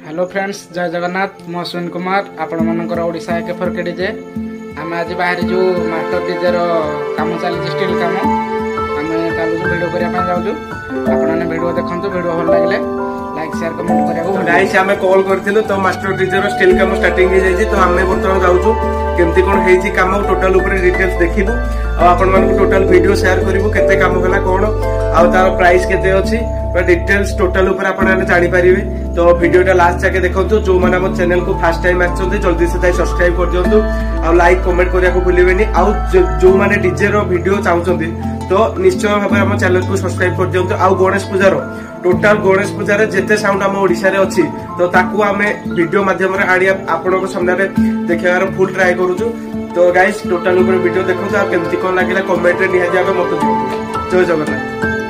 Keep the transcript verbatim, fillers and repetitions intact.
Hello friends, जय जगन्नाथ। मो अश्विन कुमार आपण मनकर ओडिशा के फर के डीजे आम आज बाहर जो मास्टर डीजे काम चली स्टिल काम आम चलू भिडियो करने जाऊँ। आपने भिडियो देखो, भिडियो भल लगे लाइक शेयर कमेंट करा। गाइस आमे कॉल करथिलु तो मास्टर डीजे रो स्टिल काम स्टार्टिंग हो जाई तो आमे बर्तमान जाउछु केमती कोन हेई छी काम टोटल ऊपर डिटेल्स देखिबु आ आपण मन को टोटल वीडियो शेयर करिवु केते काम होला कोन आ तार प्राइस केते अछि पर डिटेल्स टोटल ऊपर आपण ने जानि परिबे। तो वीडियोटा लास्ट जाके देखंतु। जो माने हम चैनल को फर्स्ट टाइम आछंते जल्दी से ताई सब्सक्राइब कर दियंतु आ लाइक कमेंट करिया को भूलिबेनी। आ जो माने डीजे रो वीडियो चाहउछंती तो निश्चय भाबे हम चैनल को सब्सक्राइब कर दियंतु। आ गणेश पूजा रो टोटल गणेश पूजा रे जेते साउंड हम ओडिसा रे अछि तो ताकू आमे वीडियो माध्यम रे आडिया आपण को सामने रे देखेबार फुल ट्राई करूछु। तो गाइस टोटल ऊपर वीडियो देखो आ केमती कोन लागिला कमेंट रे निहा जाबे मत दियंतु। जय जगन्नाथ।